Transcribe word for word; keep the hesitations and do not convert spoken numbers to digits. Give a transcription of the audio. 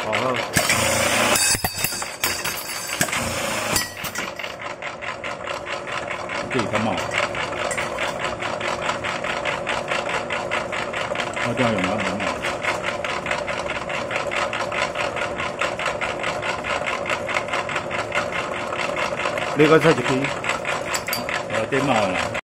好。这里看嘛，我这样有没有？ 你个才一支，呃，点嘛啦。